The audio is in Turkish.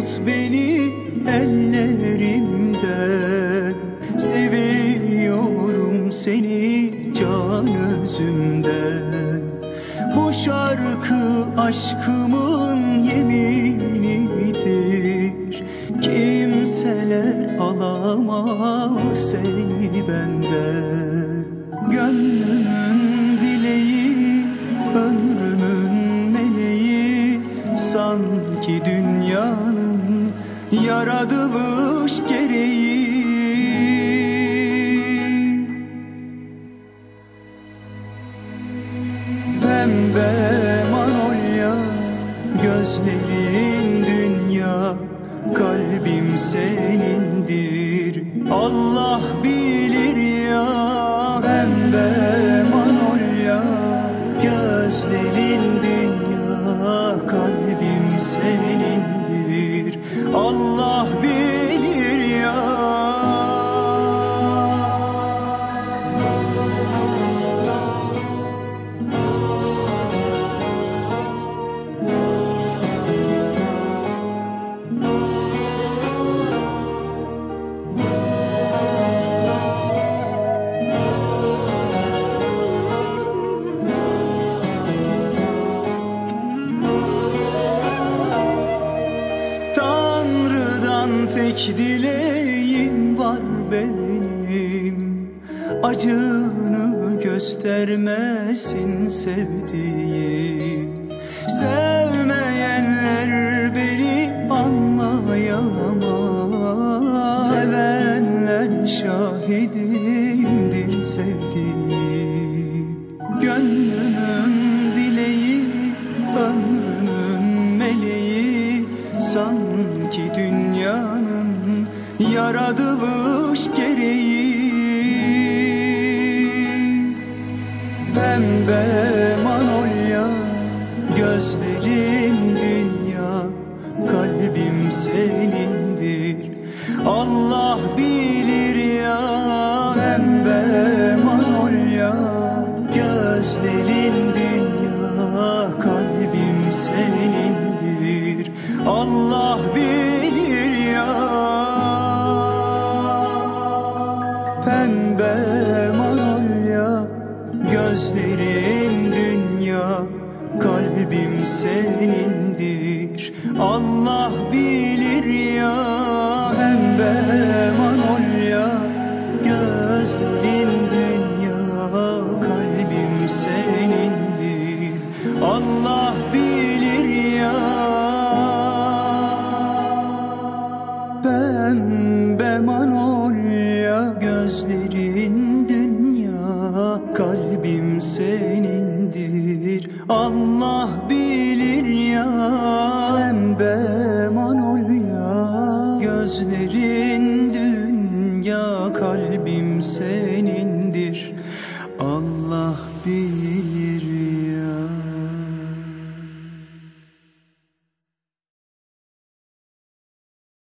tut beni ellerimden. Seviyorum seni can özümden. Bu şarkı aşkımın yeminidir. Kimseler alamaz seni benden. Gönlümün dileği, ömrümün meleği, sanki dünyanın yaratılış gereği. Pembe manolya, gözlerin dünya, kalbim senindir, Allah bilir ya. Pembe manolya, gözlerin dünya, kalbim senindir, Allah bilir ya. Tek dileğim var benim, acını göstermesin sevdiğim. Sevmeyenler beni anlayamaz, sevenler şahidimdir sevdiğim. Gönlümün dileği, ömrümün meleği, sanki dünyanın yaratılış gereği. Pembe manolya, gözlerin dünya, kalbim senindir, Allah bilir ya. Pembe manolya, gözlerin dünya, kalbim senindir, Allah bilir ya. Pembe manolya, gözlerin dünya, kalbim senindir, Allah bilir ya. Pembe manolya, gözlerin dünya, kalbim senindir, Allah bilir ya. Pembe manolya, gözlerin dünya, kalbim senindir, Allah bilir ya. Pembe manolya, gözlerin dünya, kalbim senindir.